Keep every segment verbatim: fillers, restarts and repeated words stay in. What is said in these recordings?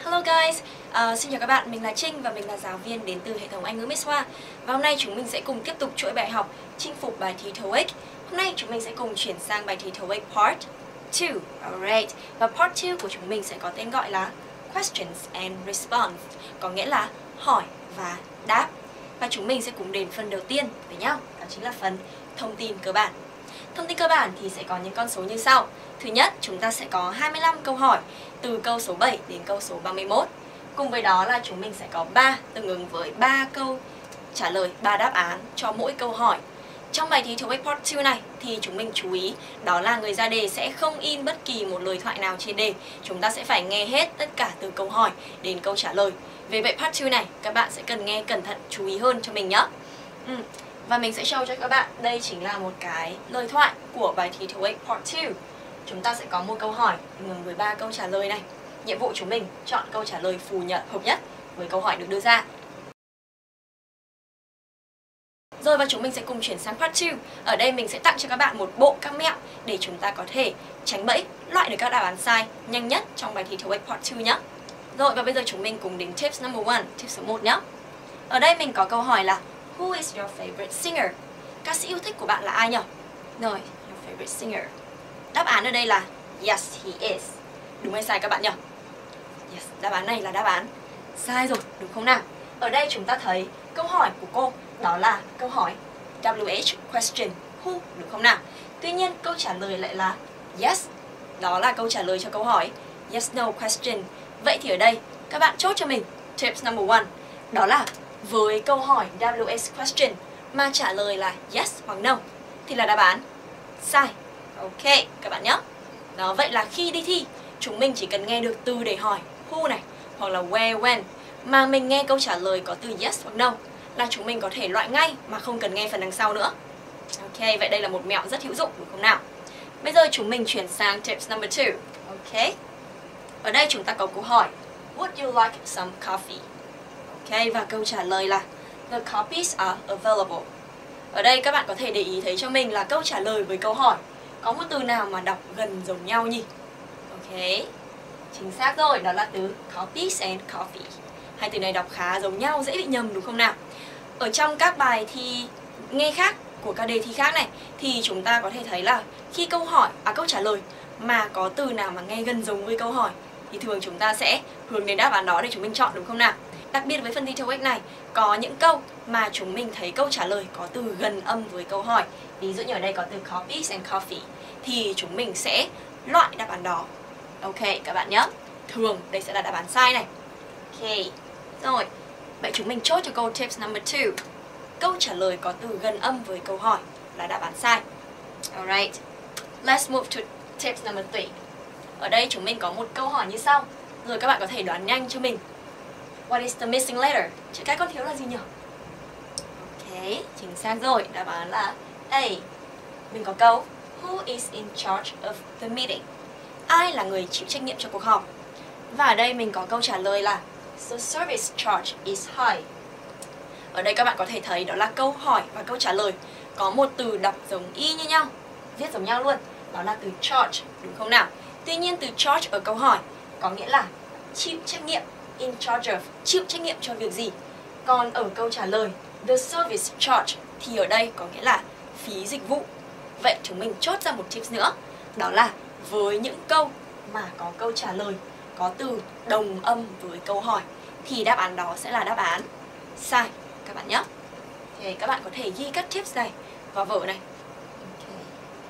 Hello guys, uh, xin chào các bạn, mình là Trinh và mình là giáo viên đến từ hệ thống Anh ngữ Miss Hoa. Và hôm nay chúng mình sẽ cùng tiếp tục chuỗi bài học chinh phục bài thi TOEIC. Hôm nay chúng mình sẽ cùng chuyển sang bài thi TOEIC Part hai. Alright, và Part hai của chúng mình sẽ có tên gọi là Questions and Response, có nghĩa là hỏi và đáp. Và chúng mình sẽ cùng đến phần đầu tiên với nhau, đó chính là phần thông tin cơ bản. Thông tin cơ bản thì sẽ có những con số như sau. Thứ nhất, chúng ta sẽ có hai mươi lăm câu hỏi từ câu số bảy đến câu số ba mươi mốt. Cùng với đó là chúng mình sẽ có ba tương ứng với ba câu trả lời, ba đáp án cho mỗi câu hỏi. Trong bài thi TOEIC Part hai này thì chúng mình chú ý đó là người ra đề sẽ không in bất kỳ một lời thoại nào trên đề. Chúng ta sẽ phải nghe hết tất cả từ câu hỏi đến câu trả lời. Vì vậy Part hai này các bạn sẽ cần nghe cẩn thận, chú ý hơn cho mình nhé. Ừ. Và mình sẽ show cho các bạn, đây chính là một cái lời thoại của bài thi TOEIC Part hai. Chúng ta sẽ có một câu hỏi tương ứng với ba câu trả lời này. Nhiệm vụ chúng mình chọn câu trả lời phù nhập hợp nhất với câu hỏi được đưa ra. Rồi và chúng mình sẽ cùng chuyển sang Part hai. Ở đây mình sẽ tặng cho các bạn một bộ các mẹo để chúng ta có thể tránh bẫy, loại được các đáp án sai nhanh nhất trong bài thi TOEIC Part hai nhé. Rồi và bây giờ chúng mình cùng đến tips number one, tip số một nhé. Ở đây mình có câu hỏi là Who is your favorite singer? Ca sĩ yêu thích của bạn là ai nhỉ? Rồi, your favorite singer. Đáp án ở đây là Yes, he is. Đúng hay sai các bạn nhỉ? Yes, đáp án này là đáp án sai rồi, đúng không nào? Ở đây chúng ta thấy câu hỏi của cô đó là câu hỏi W H question who, đúng không nào? Tuy nhiên câu trả lời lại là yes. Đó là câu trả lời cho câu hỏi yes no question. Vậy thì ở đây các bạn chốt cho mình tips number one. Đó là với câu hỏi W H question mà trả lời là yes hoặc no thì là đáp án sai. Ok các bạn nhé. Đó, vậy là khi đi thi chúng mình chỉ cần nghe được từ để hỏi who này hoặc là where, when mà mình nghe câu trả lời có từ yes hoặc no là chúng mình có thể loại ngay mà không cần nghe phần đằng sau nữa. Ok, vậy đây là một mẹo rất hữu dụng đúng không nào? Bây giờ chúng mình chuyển sang tips number two. Ok. Ở đây chúng ta có câu hỏi Would you like some coffee? Ok, và câu trả lời là The copies are available. Ở đây các bạn có thể để ý thấy cho mình là câu trả lời với câu hỏi có một từ nào mà đọc gần giống nhau nhỉ? Ok, chính xác rồi, đó là từ copies and coffee. Hai từ này đọc khá giống nhau, dễ bị nhầm đúng không nào? Ở trong các bài thi nghe khác của các đề thi khác này thì chúng ta có thể thấy là khi câu hỏi, à câu trả lời mà có từ nào mà nghe gần giống với câu hỏi thì thường chúng ta sẽ hướng đến đáp án đó để chúng mình chọn đúng không nào? Đặc biệt với phần thi TOEIC này có những câu mà chúng mình thấy câu trả lời có từ gần âm với câu hỏi. Ví dụ như ở đây có từ copies and coffee thì chúng mình sẽ loại đáp án đó. Ok các bạn nhé. Thường đây sẽ là đáp án sai này. Ok. Rồi. Vậy chúng mình chốt cho câu tips number two. Câu trả lời có từ gần âm với câu hỏi là đáp án sai. Alright. Let's move to tips number three. Ở đây chúng mình có một câu hỏi như sau. Rồi các bạn có thể đoán nhanh cho mình. What is the missing letter? Chữ cái con thiếu là gì nhỉ? Ok, chính xác rồi. Đáp án là A. Mình có câu Who is in charge of the meeting? Ai là người chịu trách nhiệm cho cuộc họp? Và ở đây mình có câu trả lời là The service charge is high. Ở đây các bạn có thể thấy đó là câu hỏi và câu trả lời có một từ đọc giống y như nhau, viết giống nhau luôn. Đó là từ charge, đúng không nào? Tuy nhiên từ charge ở câu hỏi có nghĩa là chịu trách nhiệm, in charge of, chịu trách nhiệm cho việc gì. Còn ở câu trả lời the service charge thì ở đây có nghĩa là phí dịch vụ. Vậy chúng mình chốt ra một tips nữa. Đó là với những câu mà có câu trả lời có từ đồng âm với câu hỏi thì đáp án đó sẽ là đáp án sai các bạn nhé. Thì các bạn có thể ghi các tips này vào vở này. Okay.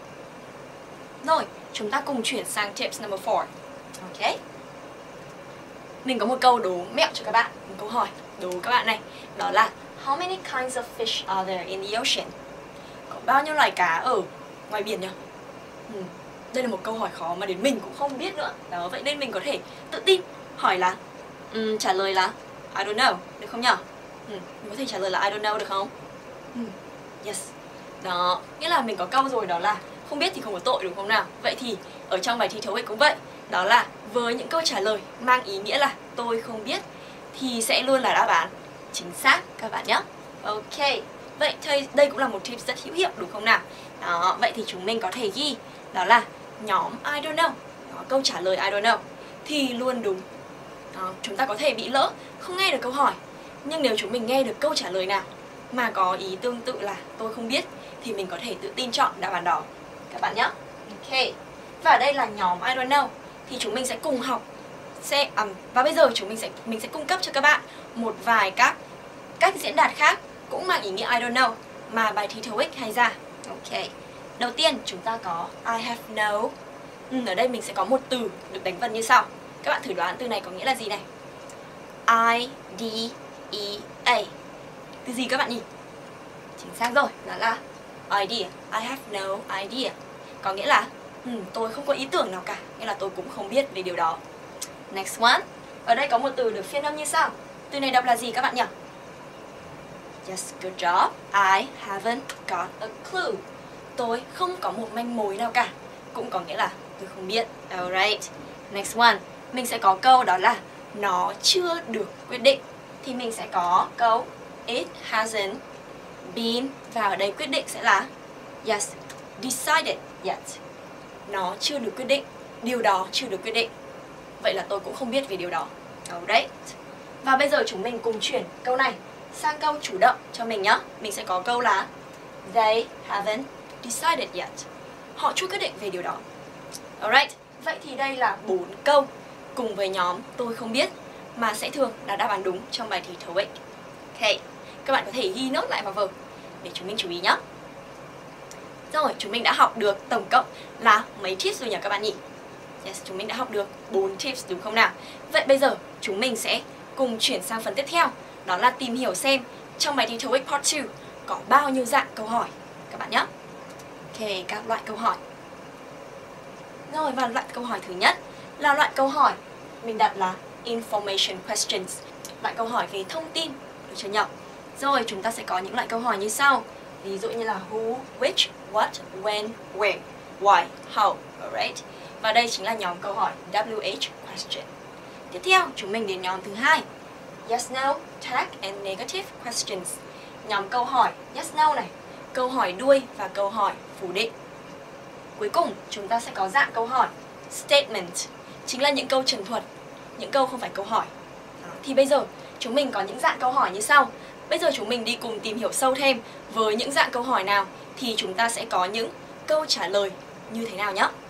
Rồi, chúng ta cùng chuyển sang tips number four. Ok. Mình có một câu đố mẹo cho các bạn, một câu hỏi đố các bạn này. Đó là How many kinds of fish are there in the ocean? Có bao nhiêu loài cá ở ngoài biển nhỉ? Ừ. Đây là một câu hỏi khó mà đến mình cũng không biết nữa. Đó, vậy nên mình có thể tự tin hỏi là um, trả lời là I don't know, được không nhỉ? Ừ, mình có thể trả lời là I don't know được không? Ừ. Yes. Đó, nghĩa là mình có câu rồi đó là không biết thì không có tội đúng không nào? Vậy thì ở trong bài thi TOEIC cũng vậy. Đó là với những câu trả lời mang ý nghĩa là tôi không biết thì sẽ luôn là đáp án chính xác các bạn nhé. Ok. Vậy thì đây cũng là một tip rất hữu hiệu đúng không nào? Đó, vậy thì chúng mình có thể ghi đó là nhóm I don't know. Đó, câu trả lời I don't know thì luôn đúng Đó, chúng ta có thể bị lỡ, không nghe được câu hỏi. Nhưng nếu chúng mình nghe được câu trả lời nào mà có ý tương tự là tôi không biết thì mình có thể tự tin chọn đáp án đó các bạn nhé. Ok. Và ở đây là nhóm I don't know thì chúng mình sẽ cùng học sẽ um, và bây giờ chúng mình sẽ mình sẽ cung cấp cho các bạn một vài các cách diễn đạt khác cũng mang ý nghĩa I don't know mà bài thi TOEIC hay ra. Ok. Đầu tiên chúng ta có I have no. Ừ, ở đây mình sẽ có một từ được đánh vần như sau. Các bạn thử đoán từ này có nghĩa là gì này? I D E A. Từ gì các bạn nhỉ? Chính xác rồi, đó là idea. I have no idea. Có nghĩa là ừ, tôi không có ý tưởng nào cả, nghĩa là tôi cũng không biết về điều đó. Next one. Ở đây có một từ được phiên âm như sau. Từ này đọc là gì các bạn nhỉ? Yes, good job. I haven't got a clue. Tôi không có một manh mối nào cả. Cũng có nghĩa là tôi không biết. Alright. Next one. Mình sẽ có câu đó là nó chưa được quyết định. Thì mình sẽ có câu it hasn't been. Và ở đây quyết định sẽ là yes, decided yet. Nó chưa được quyết định. Điều đó chưa được quyết định. Vậy là tôi cũng không biết về điều đó. Alright. Và bây giờ chúng mình cùng chuyển câu này sang câu chủ động cho mình nhé. Mình sẽ có câu là they haven't decided yet. Họ chưa quyết định về điều đó. Alright. Vậy thì đây là bốn câu cùng với nhóm tôi không biết mà sẽ thường là đáp án đúng trong bài thi TOEIC. Ok. Các bạn có thể ghi nốt lại vào vở để chúng mình chú ý nhé. Rồi, chúng mình đã học được tổng cộng là mấy tips rồi nhỉ các bạn nhỉ? Yes, chúng mình đã học được bốn tips đúng không nào? Vậy bây giờ chúng mình sẽ cùng chuyển sang phần tiếp theo. Đó là tìm hiểu xem trong bài thi TOEIC Part hai có bao nhiêu dạng câu hỏi các bạn nhé. Ok, các loại câu hỏi. Rồi, và loại câu hỏi thứ nhất là loại câu hỏi mình đặt là information questions. Loại câu hỏi về thông tin, được chưa nhỉ? Rồi, chúng ta sẽ có những loại câu hỏi như sau. Ví dụ như là who, which, what, when, where, why, how. Alright. Và đây chính là nhóm câu hỏi W H question. Tiếp theo, chúng mình đến nhóm thứ hai. Yes, no, tag and negative questions. Nhóm câu hỏi yes, no này, câu hỏi đuôi và câu hỏi phủ định. Cuối cùng, chúng ta sẽ có dạng câu hỏi statement, chính là những câu trần thuật, những câu không phải câu hỏi. Đó. Thì bây giờ, chúng mình có những dạng câu hỏi như sau. Bây giờ chúng mình đi cùng tìm hiểu sâu thêm với những dạng câu hỏi nào thì chúng ta sẽ có những câu trả lời như thế nào nhé.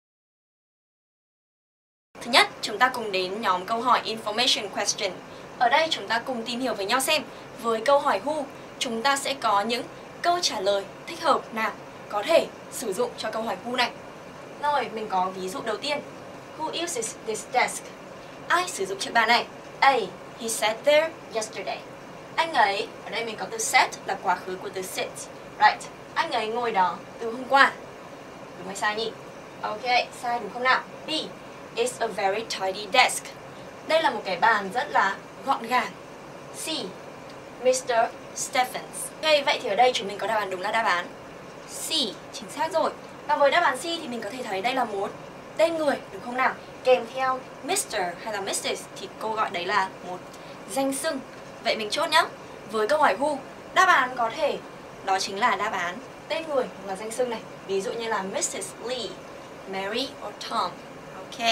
Thứ nhất, chúng ta cùng đến nhóm câu hỏi information question. Ở đây chúng ta cùng tìm hiểu với nhau xem với câu hỏi who chúng ta sẽ có những câu trả lời thích hợp nào có thể sử dụng cho câu hỏi who này. Rồi, mình có ví dụ đầu tiên. Who uses this desk? Ai sử dụng chiếc bàn này? A. He sat there yesterday. Anh ấy, ở đây mình có từ sat là quá khứ của từ sit. Right. Anh ấy ngồi đó từ hôm qua. Đúng hay sai nhỉ? Ok, sai đúng không nào? B. It's a very tidy desk. Đây là một cái bàn rất là gọn gàng. C. Mister Stephens. Ok, vậy thì ở đây chúng mình có đáp án đúng là đáp án C. Chính xác rồi. Và với đáp án C thì mình có thể thấy đây là một tên người, đúng không nào? Kèm theo Mister hay là Missus thì cô gọi đấy là một danh xưng. Vậy mình chốt nhá. Với câu hỏi who, đáp án có thể đó chính là đáp án tên người hoặc là danh xưng này. Ví dụ như là Missus Lee, Mary or Tom. Ok.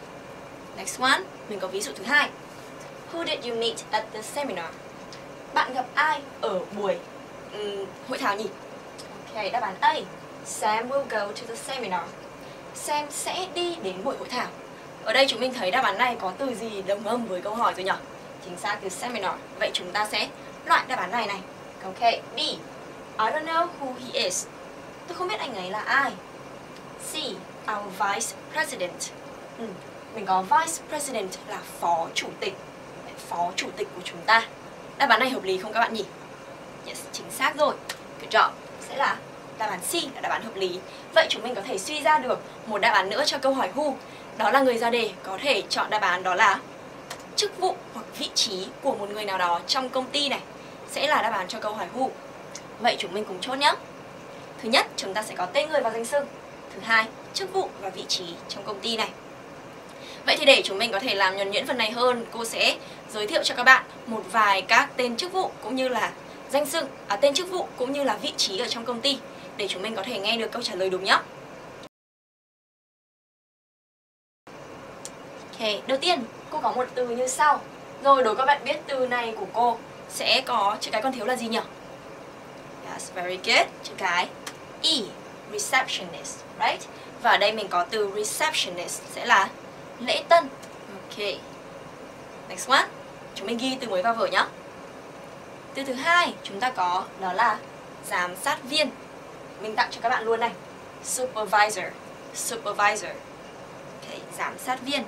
Next one, mình có ví dụ thứ hai. Who did you meet at the seminar? Bạn gặp ai ở buổi um, hội thảo nhỉ? Ok, đáp án A. Sam will go to the seminar. Sam sẽ đi đến buổi hội thảo. Ở đây chúng mình thấy đáp án này có từ gì đồng âm với câu hỏi rồi nhỉ? Chính xác, từ seminar. Vậy chúng ta sẽ loại đáp án này này. Ok, B. I don't know who he is. Tôi không biết anh ấy là ai. C. Our vice president. Ừ, mình có vice president là phó chủ tịch. Phó chủ tịch của chúng ta. Đáp án này hợp lý không các bạn nhỉ? Yes, chính xác rồi. Good job. Sẽ là đáp án C là đáp án hợp lý. Vậy chúng mình có thể suy ra được một đáp án nữa cho câu hỏi who. Đó là người ra đề có thể chọn đáp án đó là chức vụ hoặc vị trí của một người nào đó trong công ty này. Sẽ là đáp án cho câu hỏi who. Vậy chúng mình cùng chốt nhé. Thứ nhất, chúng ta sẽ có tên người và danh xưng. Thứ hai, chức vụ và vị trí trong công ty này. Vậy thì để chúng mình có thể làm nhuần nhuyễn phần này hơn, cô sẽ giới thiệu cho các bạn một vài các tên chức vụ cũng như là danh xưng, à, tên chức vụ cũng như là vị trí ở trong công ty để chúng mình có thể nghe được câu trả lời đúng nhé. Ok, đầu tiên cô có một từ như sau. Rồi đố các bạn biết từ này của cô sẽ có chữ cái còn thiếu là gì nhỉ? Yes, very good. Chữ cái E, receptionist, right? Và ở đây mình có từ receptionist sẽ là lễ tân. Ok. Next one. Chúng mình ghi từ mới vào vở nhé. Từ thứ hai chúng ta có đó là giám sát viên. Mình tặng cho các bạn luôn này. Supervisor. Supervisor. Ok, giám sát viên.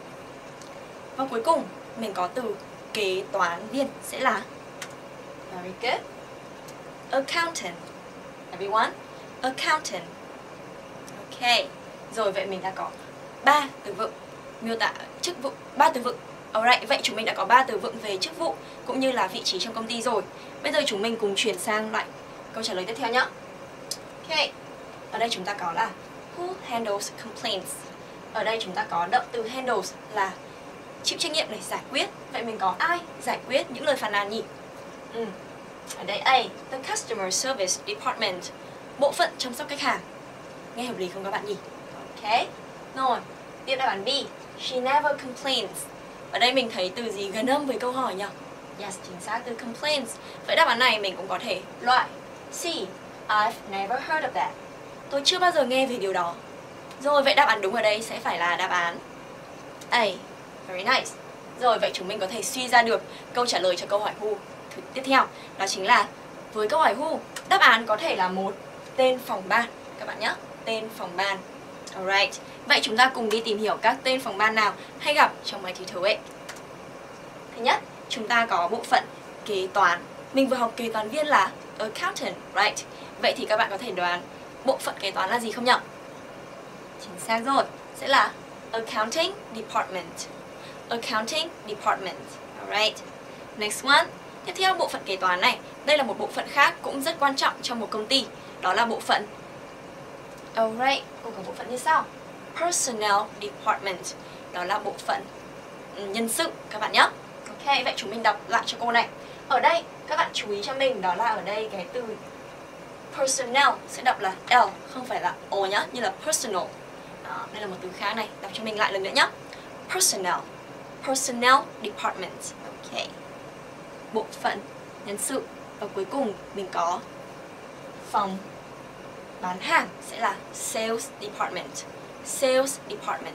Và cuối cùng mình có từ kế toán viên sẽ là very good. Accountant. Everyone. Accountant. Ok. Rồi vậy mình đã có ba từ vựng miêu tả chức vụ, ba từ vựng. Alright, vậy chúng mình đã có ba từ vựng về chức vụ cũng như là vị trí trong công ty rồi. Bây giờ chúng mình cùng chuyển sang loại câu trả lời tiếp theo nhé. Ok. Ở đây chúng ta có là who handles complaints. Ở đây chúng ta có động từ handles là chịu trách nhiệm để giải quyết. Vậy mình có ai giải quyết những lời phàn nàn nhỉ? Ừ. Ở đây A, the customer service department, bộ phận chăm sóc khách hàng. Nghe hợp lý không các bạn nhỉ? Ok. Rồi, tiếp đáp án B, she never complains. Ở đây mình thấy từ gì gần âm với câu hỏi nhỉ? Yes, chính xác, từ complaints. Vậy đáp án này mình cũng có thể loại C, I've never heard of that. Tôi chưa bao giờ nghe về điều đó. Rồi, vậy đáp án đúng ở đây sẽ phải là đáp án A. Very nice. Rồi, vậy chúng mình có thể suy ra được câu trả lời cho câu hỏi who tiếp theo. Đó chính là với câu hỏi who, đáp án có thể là một tên phòng ban các bạn nhé. Tên phòng ban. Alright. Vậy chúng ta cùng đi tìm hiểu các tên phòng ban nào hay gặp trong bài thi tô íc. Thứ nhất, chúng ta có bộ phận kế toán. Mình vừa học kế toán viên là accountant, right? Vậy thì các bạn có thể đoán bộ phận kế toán là gì không nhỉ? Chính xác rồi, sẽ là accounting department. Accounting department. Alright. Next one. Tiếp theo bộ phận kế toán này, đây là một bộ phận khác cũng rất quan trọng trong một công ty. Đó là bộ phận Alright, cô có bộ phận như sau. Personnel department. Đó là bộ phận nhân sự các bạn nhé. Ok, vậy chúng mình đọc lại cho cô này. Ở đây các bạn chú ý cho mình đó là ở đây cái từ personnel sẽ đọc là L, không phải là O nhá, như là personal. Đó, đây là một từ khác này, đọc cho mình lại lần nữa nhé. Personnel. Personnel department. Ok. Bộ phận nhân sự. Và cuối cùng mình có phòng bán hàng sẽ là sales department. Sales department.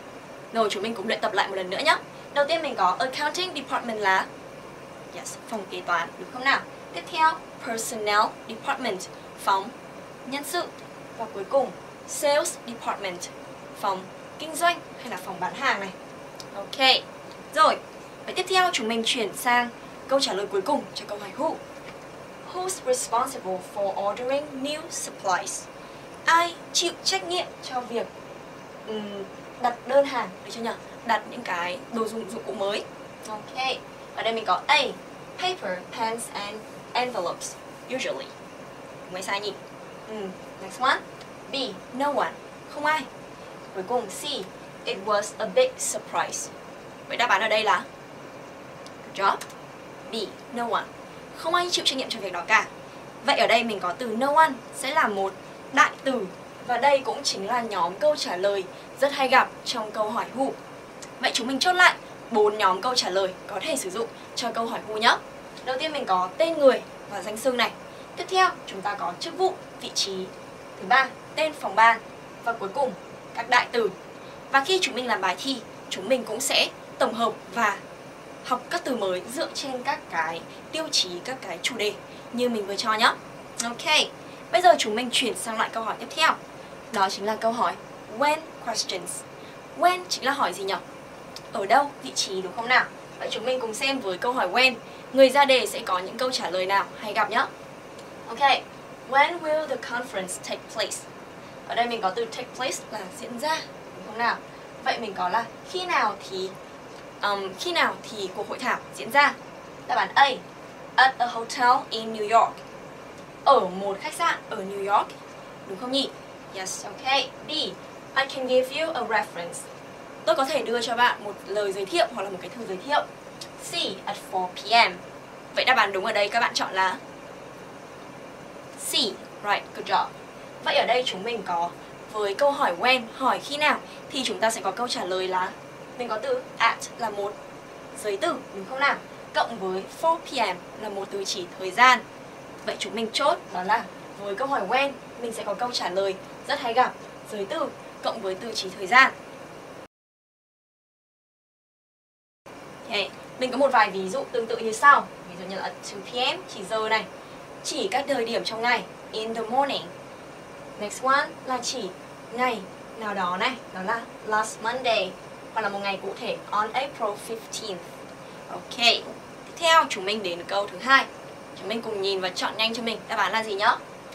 Rồi chúng mình cũng luyện tập lại một lần nữa nhé. Đầu tiên mình có accounting department là yes, phòng kế toán, đúng không nào? Tiếp theo personnel department, phòng nhân sự. Và cuối cùng sales department, phòng kinh doanh hay là phòng bán hàng này. Ok. Rồi, vậy tiếp theo chúng mình chuyển sang câu trả lời cuối cùng cho câu hỏi who. Who's responsible for ordering new supplies? Ai chịu trách nhiệm cho việc um, đặt đơn hàng, được chưa nhỉ? Đặt những cái đồ dùng dụng cụ mới. Ok. Ở đây mình có A, paper, pens and envelopes, usually. Mấy sai nhỉ? Mm. Next one. B, no one, không ai. Cuối cùng C, it was a big surprise. Vậy đáp án ở đây là good job. B, no one, không ai chịu trách nhiệm cho việc đó cả. Vậy ở đây mình có từ no one sẽ là một đại từ. Và đây cũng chính là nhóm câu trả lời rất hay gặp trong câu hỏi who. Vậy chúng mình chốt lại bốn nhóm câu trả lời có thể sử dụng cho câu hỏi who nhé. Đầu tiên mình có tên người và danh xưng này. Tiếp theo chúng ta có chức vụ, vị trí. Thứ ba, tên phòng ban. Và cuối cùng các đại từ. Và khi chúng mình làm bài thi, chúng mình cũng sẽ tổng hợp và học các từ mới dựa trên các cái tiêu chí, các cái chủ đề như mình vừa cho nhé. Ok, bây giờ chúng mình chuyển sang lại câu hỏi tiếp theo. Đó chính là câu hỏi when questions. When chính là hỏi gì nhỉ? Ở đâu, vị trí, đúng không nào? Vậy chúng mình cùng xem với câu hỏi when, người ra đề sẽ có những câu trả lời nào hay gặp nhé. Ok, when will the conference take place? Ở đây mình có từ take place là diễn ra, đúng không nào? Vậy mình có là khi nào thì um, khi nào thì cuộc hội thảo diễn ra? Đáp án A, at a hotel in New York. Ở một khách sạn ở New York, đúng không nhỉ? Yes, ok. B, I can give you a reference. Tôi có thể đưa cho bạn một lời giới thiệu hoặc là một cái thư giới thiệu. C, at four p m Vậy đáp án đúng ở đây các bạn chọn là C, right, good job. Vậy ở đây chúng mình có với câu hỏi when, hỏi khi nào, thì chúng ta sẽ có câu trả lời là mình có từ at là một giới từ, đúng không nào? Cộng với four p m là một từ chỉ thời gian. Vậy chúng mình chốt đó là với câu hỏi when mình sẽ có câu trả lời rất hay gặp giới từ cộng với từ chỉ thời gian. Okay. Mình có một vài ví dụ tương tự như sau. Ví dụ như là two p m chỉ giờ này, chỉ các thời điểm trong ngày, in the morning. Next one là chỉ ngày nào đó này, đó là last Monday, hoặc là một ngày cụ thể on April fifteenth. Ok. Tiếp theo chúng mình đến câu thứ hai. Chúng mình cùng nhìn và chọn nhanh cho mình đáp án là gì nhá.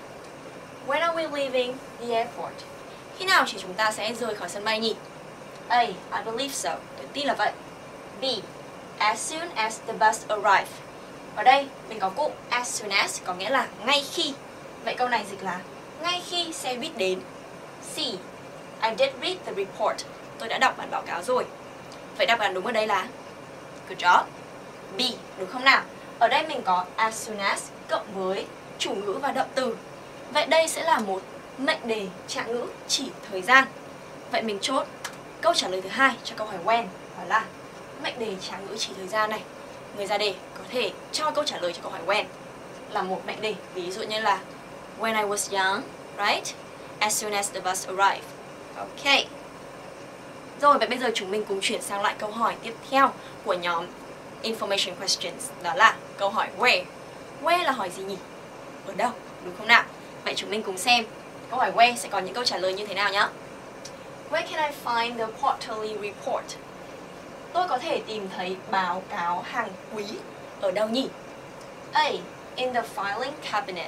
When are we leaving the airport? Khi nào thì chúng ta sẽ rời khỏi sân bay nhỉ? A. I believe so. Tôi tin là vậy. B. As soon as the bus arrives. Ở đây mình có cụm as soon as có nghĩa là ngay khi. Vậy câu này dịch là ngay khi xe buýt đến. C. I did read the report. Tôi đã đọc bản báo cáo rồi. Vậy đáp án đúng ở đây là good job. B, đúng không nào? Ở đây mình có as soon as cộng với chủ ngữ và động từ. Vậy đây sẽ là một mệnh đề trạng ngữ chỉ thời gian. Vậy mình chốt câu trả lời thứ hai cho câu hỏi when, đó là mệnh đề trạng ngữ chỉ thời gian này. Người ra đề có thể cho câu trả lời cho câu hỏi when là một mệnh đề. Ví dụ như là when I was young, right? As soon as the bus arrived. Ok. Rồi, vậy bây giờ chúng mình cùng chuyển sang lại câu hỏi tiếp theo của nhóm Information Questions. Đó là câu hỏi where. Where là hỏi gì nhỉ? Ở đâu, đúng không nào? Vậy chúng mình cùng xem câu hỏi where sẽ có những câu trả lời như thế nào nhé. Where can I find the quarterly report? Tôi có thể tìm thấy báo cáo hàng quý ở đâu nhỉ? A. In the filing cabinet.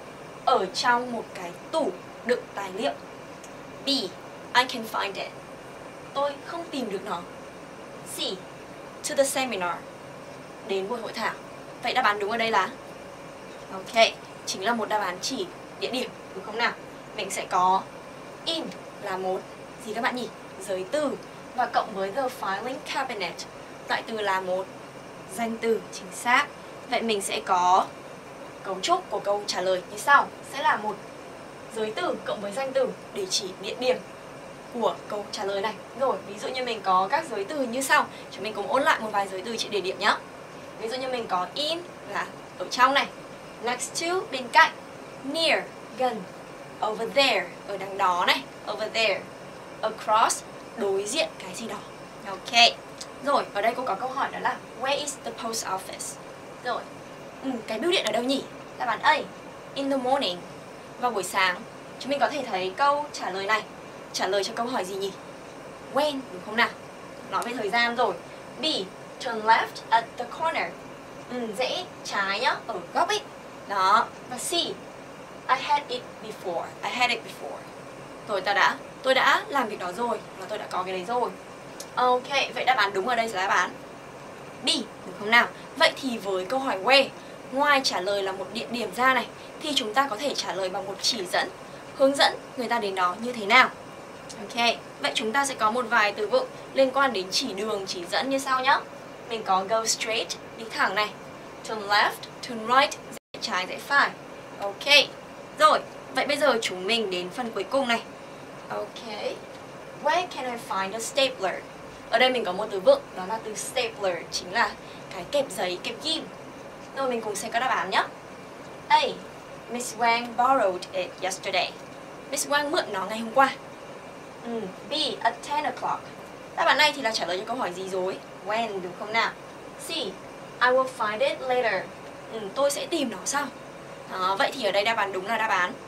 Ở trong một cái tủ đựng tài liệu. B. I can find it. Tôi không tìm được nó. C. To the seminar. Đến buổi hội thảo. Vậy đáp án đúng ở đây là ok, chính là một đáp án chỉ địa điểm, đúng không nào? Mình sẽ có in là một gì các bạn nhỉ? Giới từ và cộng với the filing cabinet. Loại từ là một danh từ chính xác. Vậy mình sẽ có cấu trúc của câu trả lời như sau. Sẽ là một giới từ cộng với danh từ để chỉ địa điểm của câu trả lời này. Rồi, ví dụ như mình có các giới từ như sau. Chúng mình cùng ôn lại một vài giới từ chỉ địa điểm nhé. Ví dụ như mình có in là ở trong này, next to bên cạnh, near gần, over there ở đằng đó này, over there, across đối diện cái gì đó. Ok. Rồi, ở đây cô có câu hỏi đó là where is the post office? Rồi, ừ, cái bưu điện ở đâu nhỉ? Đáp án A, in the morning. Vào buổi sáng. Chúng mình có thể thấy câu trả lời này trả lời cho câu hỏi gì nhỉ? When, đúng không nào? Nói về thời gian rồi. B, turn left at the corner. Ừ, rẽ trái nhá, ở góc ấy. Đó. Và C, I had it before. I had it before. Rồi ta đã, tôi đã làm việc đó rồi, là tôi đã có cái đấy rồi. Ok, vậy đáp án đúng ở đây là đáp án B, đúng không nào? Vậy thì với câu hỏi where, ngoài trả lời là một địa điểm ra này, thì chúng ta có thể trả lời bằng một chỉ dẫn, hướng dẫn người ta đến đó như thế nào. Ok, vậy chúng ta sẽ có một vài từ vựng liên quan đến chỉ đường, chỉ dẫn như sau nhé. Mình có go straight, đi thẳng này, turn left, turn right, rẽ trái, rẽ phải. Ok, rồi, vậy bây giờ chúng mình đến phần cuối cùng này. Ok, where can I find a stapler? Ở đây mình có một từ vựng, đó là từ stapler, chính là cái kẹp giấy, kẹp ghim. Rồi mình cùng xem các đáp án nhé. A, Miss Wang borrowed it yesterday. Miss Wang mượn nó ngày hôm qua. Ừ. B, at ten o'clock. Đáp án này thì là trả lời cho câu hỏi gì rồi? When, đúng không nào? C, I will find it later. Ừ, tôi sẽ tìm nó sau. Đó, vậy thì ở đây đáp án đúng là đáp án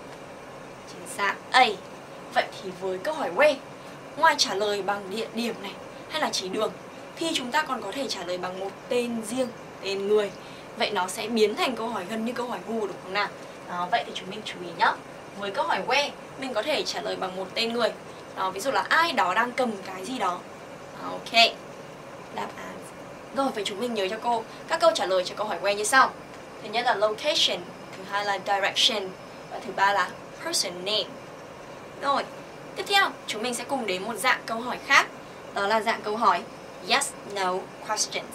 chính xác A. Vậy thì với câu hỏi where, ngoài trả lời bằng địa điểm này hay là chỉ đường, thì chúng ta còn có thể trả lời bằng một tên riêng, tên người. Vậy nó sẽ biến thành câu hỏi gần như câu hỏi who, đúng không nào? Đó, vậy thì chúng mình chú ý nhé. Với câu hỏi where, mình có thể trả lời bằng một tên người. Đó, ví dụ là ai đó đang cầm cái gì đó. Ok, đáp án. Rồi, vậy chúng mình nhớ cho cô các câu trả lời cho câu hỏi where như sau. Thứ nhất là location, thứ hai là direction, và thứ ba là person name. Rồi, tiếp theo chúng mình sẽ cùng đến một dạng câu hỏi khác. Đó là dạng câu hỏi yes, no questions.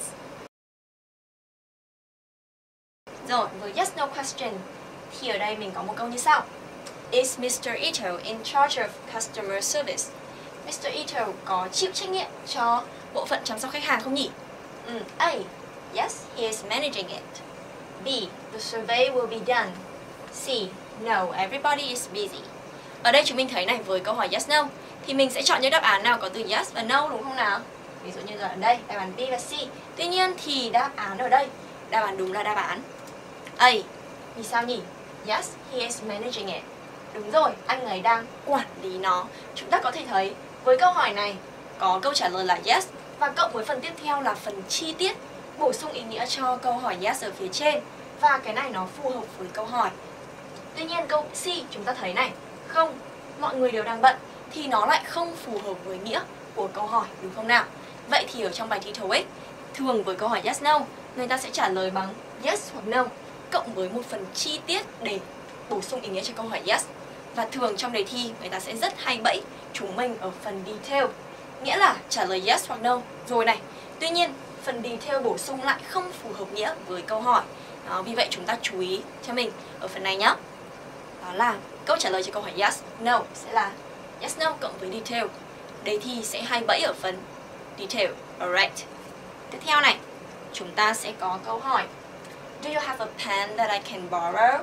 Rồi, với yes, no question thì ở đây mình có một câu như sau. Is mister Ito in charge of customer service? mister Ito có chịu trách nhiệm cho bộ phận chăm sóc khách hàng không nhỉ? Ừ. A. Yes, he is managing it. B. The survey will be done. C. No, everybody is busy. Ở đây chúng mình thấy này, với câu hỏi yes no thì mình sẽ chọn những đáp án nào có từ yes và no đúng không nào? Ví dụ như là ở đây đáp án B và C. Tuy nhiên thì đáp án ở đây, đáp án đúng là đáp án A. Vì sao nhỉ? Yes, he is managing it. Đúng rồi, anh ấy đang quản lý nó. Chúng ta có thể thấy với câu hỏi này có câu trả lời là yes và cộng với phần tiếp theo là phần chi tiết bổ sung ý nghĩa cho câu hỏi yes ở phía trên, và cái này nó phù hợp với câu hỏi. Tuy nhiên câu C chúng ta thấy này, không, mọi người đều đang bận, thì nó lại không phù hợp với nghĩa của câu hỏi đúng không nào? Vậy thì ở trong bài thi TOEIC, thường với câu hỏi yes no, người ta sẽ trả lời bằng yes hoặc no cộng với một phần chi tiết để bổ sung ý nghĩa cho câu hỏi yes. Và thường trong đề thi người ta sẽ rất hay bẫy chúng mình ở phần detail, nghĩa là trả lời yes hoặc no rồi này. Tuy nhiên phần detail bổ sung lại không phù hợp nghĩa với câu hỏi. Đó, vì vậy chúng ta chú ý cho mình ở phần này nhé. Đó là câu trả lời cho câu hỏi yes, no sẽ là yes, no cộng với detail. Đề thi sẽ hay bẫy ở phần detail. Alright. Tiếp theo này, chúng ta sẽ có câu hỏi Do you have a pen that I can borrow?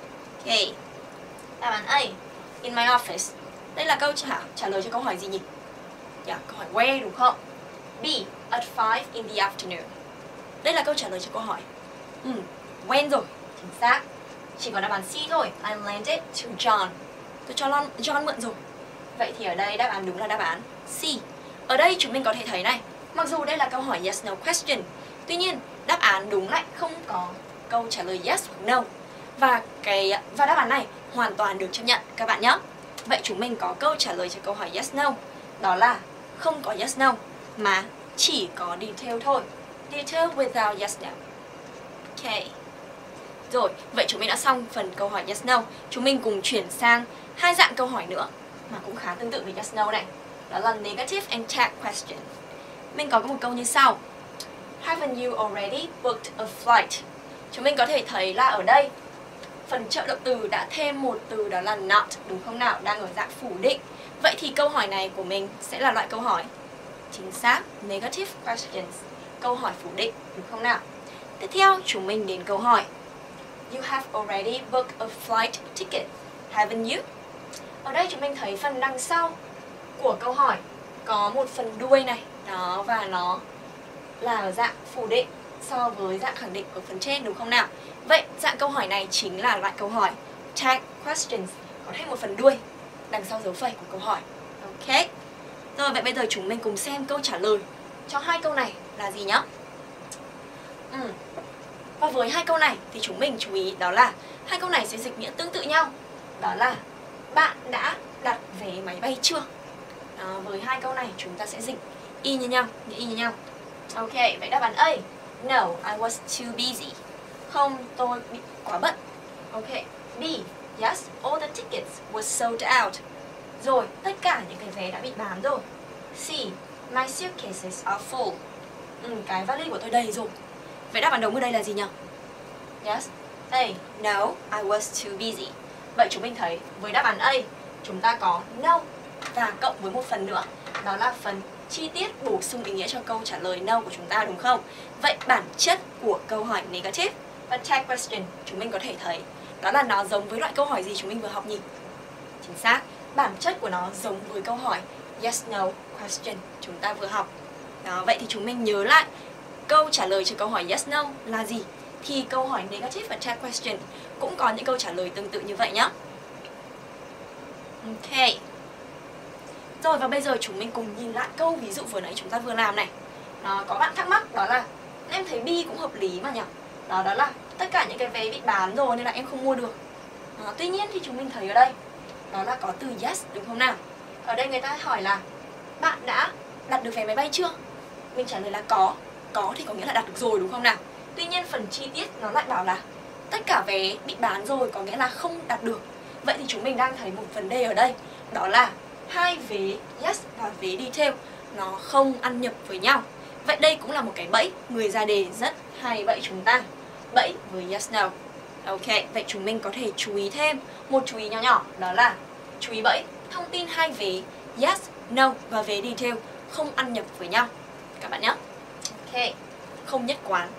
Okay. Đáp án A. In my office. Đây là câu trả, trả lời cho câu hỏi gì nhỉ? Yeah, câu hỏi where đúng không? B. At five in the afternoon. Đây là câu trả lời cho câu hỏi ừ, when rồi, chính xác. Chỉ có đáp án C thôi. I lent it to John. Tôi cho John, John mượn rồi. Vậy thì ở đây đáp án đúng là đáp án C. Ở đây chúng mình có thể thấy này, mặc dù đây là câu hỏi yes no question, tuy nhiên đáp án đúng lại không có câu trả lời yes hoặc no. Và cái và đáp án này hoàn toàn được chấp nhận các bạn nhé. Vậy chúng mình có câu trả lời cho câu hỏi yes no, đó là không có yes no mà chỉ có detail thôi. Detail without yes no. Ok. Rồi, vậy chúng mình đã xong phần câu hỏi yes no. Chúng mình cùng chuyển sang hai dạng câu hỏi nữa mà cũng khá tương tự với yes no này. Đó là negative and tag question. Mình có một câu như sau: Haven't you already booked a flight? Chúng mình có thể thấy là ở đây phần trợ động từ đã thêm một từ, đó là not, đúng không nào? Đang ở dạng phủ định. Vậy thì câu hỏi này của mình sẽ là loại câu hỏi chính xác negative questions, câu hỏi phủ định, đúng không nào? Tiếp theo chúng mình đến câu hỏi You have already booked a flight ticket, haven't you? Ở đây chúng mình thấy phần đằng sau của câu hỏi có một phần đuôi này, đó, và nó là ở dạng phủ định so với dạng khẳng định ở phần trên, đúng không nào? Vậy dạng câu hỏi này chính là loại câu hỏi tag questions, có thêm một phần đuôi đằng sau dấu phẩy của câu hỏi. Ok. Rồi, vậy bây giờ chúng mình cùng xem câu trả lời cho hai câu này là gì nhá. Ừ. Và với hai câu này thì chúng mình chú ý đó là hai câu này sẽ dịch nghĩa tương tự nhau. Đó là bạn đã đặt vé máy bay chưa? Đó, với hai câu này chúng ta sẽ dịch y như nhau, nghĩa y như nhau. Ok, vậy đáp án A. No, I was too busy. Không, tôi bị quá bận. Ok. B. Yes, all the tickets were sold out. Rồi, tất cả những cái vé đã bị bán rồi. C. My suitcases are full. Ừ, cái vali của tôi đầy rồi. Vậy đáp án đúng ở đây là gì nhỉ? Yes. A. No, I was too busy. Vậy chúng mình thấy với đáp án A chúng ta có no và cộng với một phần nữa, đó là phần chi tiết bổ sung ý nghĩa cho câu trả lời no của chúng ta, đúng không? Vậy bản chất của câu hỏi negative và tag question chúng mình có thể thấy đó là nó giống với loại câu hỏi gì chúng mình vừa học nhỉ? Chính xác, bản chất của nó giống với câu hỏi yes no question chúng ta vừa học. Đó, vậy thì chúng mình nhớ lại câu trả lời cho câu hỏi yes no là gì, thì câu hỏi negative và tag question cũng có những câu trả lời tương tự như vậy nhé. Ok. Rồi, và bây giờ chúng mình cùng nhìn lại câu ví dụ vừa nãy chúng ta vừa làm này. Đó, có bạn thắc mắc đó là em thấy B cũng hợp lý mà nhỉ? Đó, đó là tất cả những cái vé bị bán rồi nên là em không mua được. Đó, tuy nhiên thì chúng mình thấy ở đây đó là có từ yes, đúng không nào? Ở đây người ta hỏi là bạn đã đặt được vé máy bay chưa? Mình trả lời là có. Có thì có nghĩa là đặt được rồi, đúng không nào? Tuy nhiên phần chi tiết nó lại bảo là tất cả vé bị bán rồi có nghĩa là không đặt được. Vậy thì chúng mình đang thấy một vấn đề ở đây, đó là hai vế yes và vế detail nó không ăn nhập với nhau. Vậy đây cũng là một cái bẫy người ra đề rất hay bẫy chúng ta, bẫy với yes no. Ok, vậy chúng mình có thể chú ý thêm một chú ý nhỏ nhỏ, đó là chú ý bẫy thông tin hai vế yes, no và vế detail không ăn nhập với nhau. các bạn nhé. Ok, không nhất quán.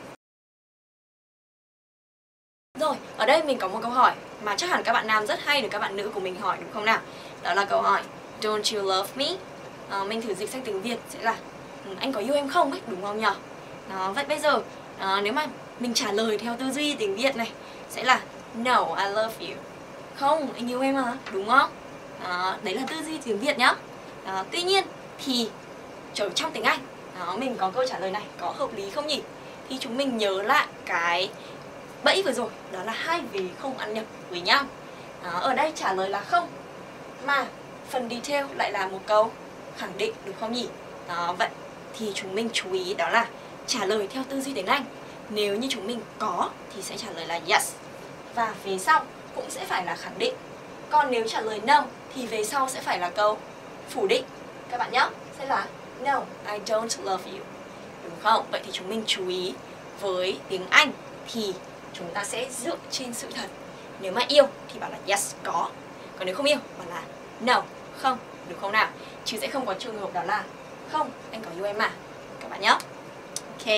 Rồi, ở đây mình có một câu hỏi mà chắc hẳn các bạn nam rất hay được các bạn nữ của mình hỏi đúng không nào? Đó là câu hỏi Don't you love me? À, mình thử dịch sang tiếng Việt sẽ là anh có yêu em không ấy, đúng không nhỉ? Đó, vậy bây giờ à, nếu mà mình trả lời theo tư duy tiếng Việt này sẽ là No, I love you. Không, anh yêu em mà, đúng không? Đó, đấy là tư duy tiếng Việt nhá. Đó, tuy nhiên thì ở trong tiếng Anh đó, mình có câu trả lời này có hợp lý không nhỉ? Thì chúng mình nhớ lại cái bẫy vừa rồi, đó là hai vế không ăn nhập với nhau. Đó, ở đây trả lời là không, mà phần detail lại là một câu khẳng định, đúng không nhỉ? Đó, vậy thì chúng mình chú ý đó là trả lời theo tư duy tiếng Anh. Nếu như chúng mình có thì sẽ trả lời là yes, và về sau cũng sẽ phải là khẳng định. Còn nếu trả lời no thì về sau sẽ phải là câu phủ định các bạn nhé, sẽ là No, I don't love you, đúng không? Vậy thì chúng mình chú ý với tiếng Anh thì chúng ta sẽ dựa trên sự thật. Nếu mà yêu thì bảo là yes, có. Còn nếu không yêu bảo là no, không, được không nào? Chứ sẽ không có trường hợp đó là không, anh có yêu em mà, các bạn nhé. Ok,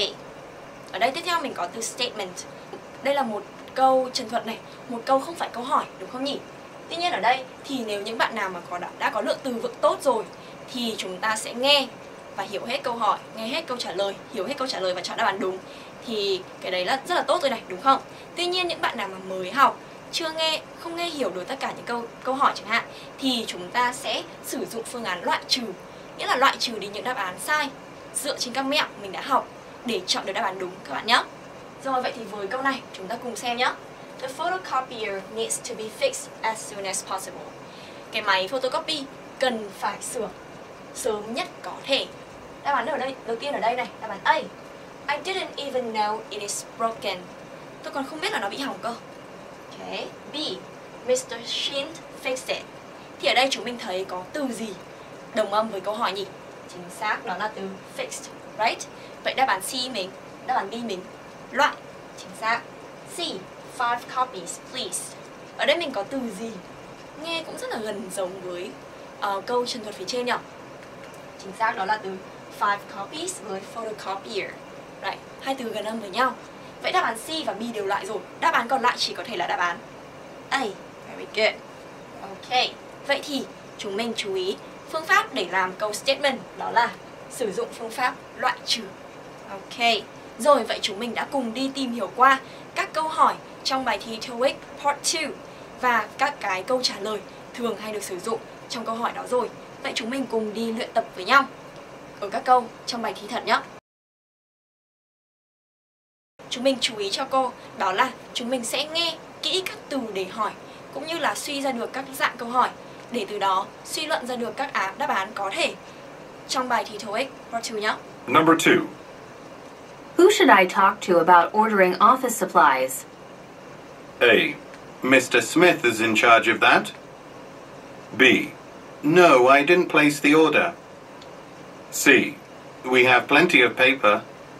ở đây tiếp theo mình có từ statement. Đây là một câu trần thuật này, một câu không phải câu hỏi, đúng không nhỉ? Tuy nhiên ở đây thì nếu những bạn nào mà có đã, đã có lượng từ vựng tốt rồi thì chúng ta sẽ nghe và hiểu hết câu hỏi, nghe hết câu trả lời, hiểu hết câu trả lời và chọn đáp án đúng. Thì cái đấy là rất là tốt rồi này, đúng không? Tuy nhiên những bạn nào mà mới học, chưa nghe, không nghe hiểu được tất cả những câu câu hỏi chẳng hạn, thì chúng ta sẽ sử dụng phương án loại trừ. Nghĩa là loại trừ đi những đáp án sai dựa trên các mẹo mình đã học để chọn được đáp án đúng các bạn nhé. Rồi, vậy thì với câu này chúng ta cùng xem nhé. The photocopier needs to be fixed as soon as possible. Cái máy photocopy cần phải sửa sớm nhất có thể. Đáp án ở đây, đầu tiên ở đây này, đáp án A. I didn't even know it is broken. Tôi còn không biết là nó bị hỏng cơ. Okay. B. mister Shint fixed it. Thì ở đây chúng mình thấy có từ gì đồng âm với câu hỏi nhỉ? Chính xác, đó là từ fixed, right? Vậy đáp án C mình, đáp án B mình loại, chính xác. C. Five copies, please. Ở đây mình có từ gì nghe cũng rất là gần giống với uh, câu trần thuật phía trên nhỉ? Chính xác, đó là từ five copies với photocopier. Right, hai từ gần âm với nhau. Vậy đáp án C và B đều loại rồi. Đáp án còn lại chỉ có thể là đáp án A. Very good. Ok, vậy thì chúng mình chú ý phương pháp để làm câu statement, đó là sử dụng phương pháp loại trừ. Ok, rồi vậy chúng mình đã cùng đi tìm hiểu qua các câu hỏi trong bài thi TOEIC Part hai và các cái câu trả lời thường hay được sử dụng trong câu hỏi đó rồi. Vậy chúng mình cùng đi luyện tập với nhau ở các câu trong bài thi thật nhé. Chúng mình chú ý cho cô, đó là chúng mình sẽ nghe kỹ các từ để hỏi, cũng như là suy ra được các dạng câu hỏi, để từ đó suy luận ra được các đáp án có thể trong bài thi TOEIC Part hai nhé. Number two. Who should I talk to about ordering office supplies? A. Mister Smith is in charge of that. B. No, I didn't place the order. C. We have plenty of paper.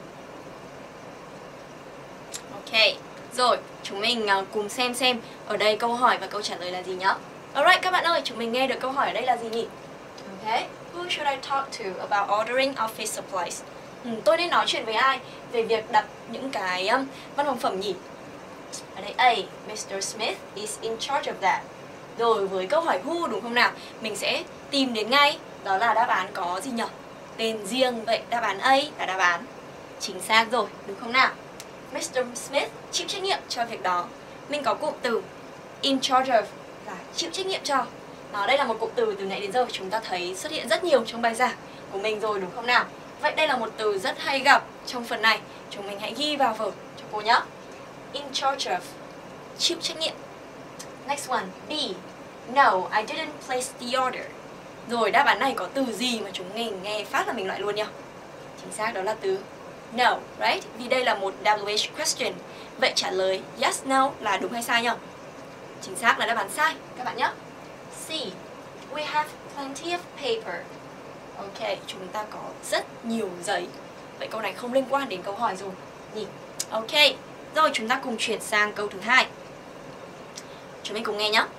Ok, rồi chúng mình cùng xem xem ở đây câu hỏi và câu trả lời là gì nhá. Alright các bạn ơi, chúng mình nghe được câu hỏi ở đây là gì nhỉ? Ok, who should I talk to about ordering office supplies? Ừ, tôi nên nói chuyện với ai về việc đặt những cái um, văn phòng phẩm nhỉ? Ở đây A, mister Smith is in charge of that. Rồi với câu hỏi who đúng không nào? Mình sẽ tìm đến ngay, đó là đáp án có gì nhỉ? Tên riêng, vậy đáp án A là đáp án chính xác rồi, đúng không nào? mister Smith chịu trách nhiệm cho việc đó. Mình có cụm từ in charge of là chịu trách nhiệm cho. Đó, đây là một cụm từ từ nãy đến giờ chúng ta thấy xuất hiện rất nhiều trong bài giảng của mình rồi, đúng không nào? Vậy đây là một từ rất hay gặp trong phần này. Chúng mình hãy ghi vào vở cho cô nhé. In charge of, chịu trách nhiệm. Next one, B. No, I didn't place the order. Rồi đáp án này có từ gì mà chúng mình nghe phát là mình loại luôn nhỉ? Chính xác, đó là từ no, right? Vì đây là một W H question. Vậy trả lời yes, no là đúng hay sai nhỉ? Chính xác là đáp án sai các bạn nhé. C. We have plenty of paper. Ok, chúng ta có rất nhiều giấy. Vậy câu này không liên quan đến câu hỏi rồi nhỉ? Ok, rồi chúng ta cùng chuyển sang câu thứ hai. Chúng mình cùng nghe nhé.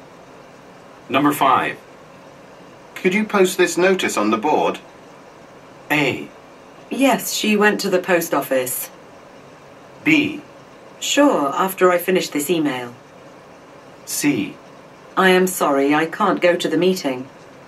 Number five. Could you post this notice on the board? Yes, she went to the post office. B. Sure, after I finish this email. C. I am sorry, I can't go to the meeting.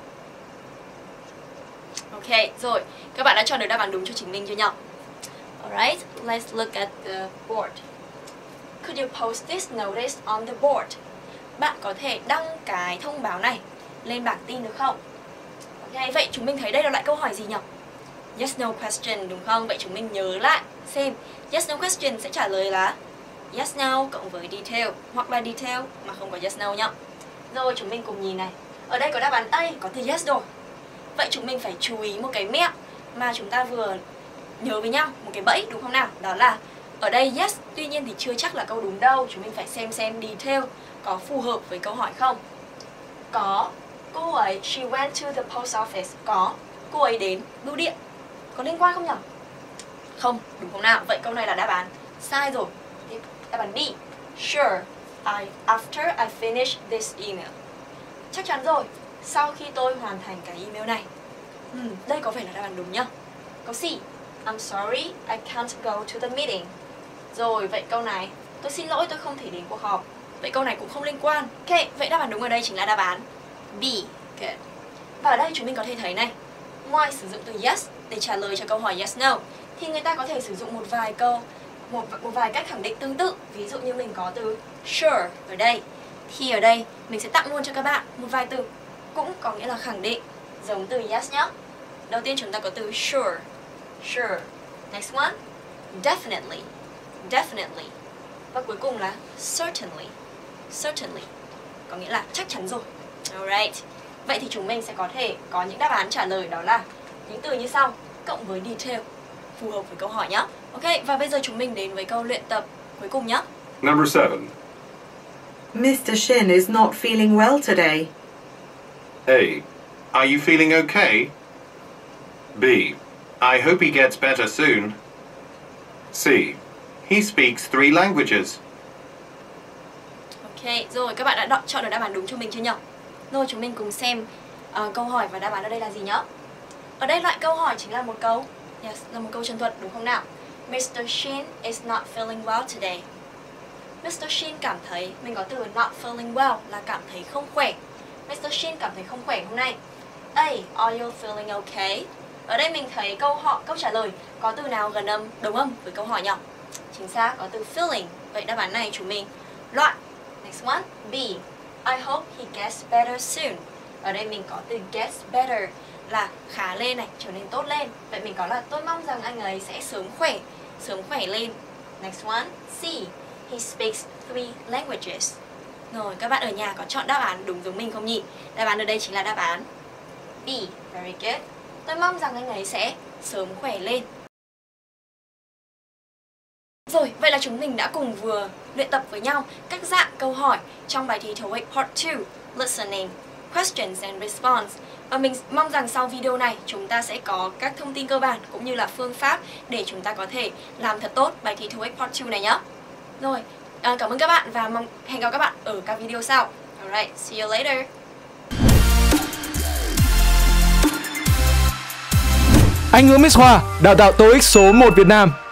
Ok, rồi, các bạn đã chọn được đáp án đúng cho chính mình chưa nhỉ? Alright, let's look at the board. Could you post this notice on the board? Bạn có thể đăng cái thông báo này lên bảng tin được không? Ok, vậy chúng mình thấy đây là loại câu hỏi gì nhỉ? Yes no question đúng không? Vậy chúng mình nhớ lại xem yes no question sẽ trả lời là yes no cộng với detail, hoặc là detail mà không có yes no nhá. Rồi chúng mình cùng nhìn này. Ở đây có đáp án A có từ yes rồi. Vậy chúng mình phải chú ý một cái mẹo mà chúng ta vừa nhớ với nhau, một cái bẫy đúng không nào? Đó là ở đây yes tuy nhiên thì chưa chắc là câu đúng đâu. Chúng mình phải xem xem detail có phù hợp với câu hỏi không. Có, cô ấy, she went to the post office. Có, cô ấy đến bưu điện. Có liên quan không nhỉ? Không, đúng không nào? Vậy câu này là đáp án sai rồi. Đáp án B. Sure, I, after I finish this email. Chắc chắn rồi, sau khi tôi hoàn thành cái email này. Ừ, đây có phải là đáp án đúng nhá. Câu C. I'm sorry, I can't go to the meeting. Rồi, vậy câu này, tôi xin lỗi tôi không thể đến cuộc họp. Vậy câu này cũng không liên quan. Ok, vậy đáp án đúng ở đây chính là đáp án B. Good. Và ở đây chúng mình có thể thấy này, ngoài sử dụng từ yes để trả lời cho câu hỏi yes no, thì người ta có thể sử dụng một vài câu, một, một vài cách khẳng định tương tự. Ví dụ như mình có từ sure ở đây, thì ở đây mình sẽ tặng luôn cho các bạn một vài từ cũng có nghĩa là khẳng định giống từ yes nhé. Đầu tiên chúng ta có từ sure. Sure. Next one. Definitely. Definitely. Và cuối cùng là certainly. Certainly. Có nghĩa là chắc chắn rồi. Alright. Vậy thì chúng mình sẽ có thể có những đáp án trả lời đó là những từ như sau, cộng với detail phù hợp với câu hỏi nhé. Ok, và bây giờ chúng mình đến với câu luyện tập cuối cùng nhé. Number seven. Mister Shin is not feeling well today. A. Are you feeling okay? B. I hope he gets better soon. C. He speaks three languages. Ok, rồi các bạn đã đọc, chọn được đáp án đúng cho mình chưa nhỉ? Rồi chúng mình cùng xem uh, câu hỏi và đáp án ở đây là gì nhá. Ở đây loại câu hỏi chính là một câu, yes, là một câu chân thuật đúng không nào? Mister Shin is not feeling well today. Mister Shin cảm thấy, mình có từ not feeling well là cảm thấy không khỏe. Mister Shin cảm thấy không khỏe hôm nay. A. Are you feeling okay? Ở đây mình thấy câu họ câu trả lời có từ nào gần âm đồng âm với câu hỏi nhỉ? Chính xác, có từ feeling. Vậy đáp án này chúng mình loại. Next one. B. I hope he gets better soon. Ở đây mình có từ gets better là khá lên này, trở nên tốt lên. Vậy mình có là tôi mong rằng anh ấy sẽ sớm khỏe, sớm khỏe lên. Next one. C. He speaks three languages. Rồi, các bạn ở nhà có chọn đáp án đúng giống mình không nhỉ? Đáp án ở đây chính là đáp án B. Very good. Tôi mong rằng anh ấy sẽ sớm khỏe lên. Rồi, vậy là chúng mình đã cùng vừa luyện tập với nhau các dạng câu hỏi trong bài thi TOEIC Part two, Listening, Questions and Response. Và mình mong rằng sau video này chúng ta sẽ có các thông tin cơ bản cũng như là phương pháp để chúng ta có thể làm thật tốt bài thi TOEIC Part two này nhé. Rồi, à, cảm ơn các bạn và mong hẹn gặp các bạn ở các video sau. Alright, see you later. Anh ngữ Miss Hoa, đào tạo TOEIC số một Việt Nam.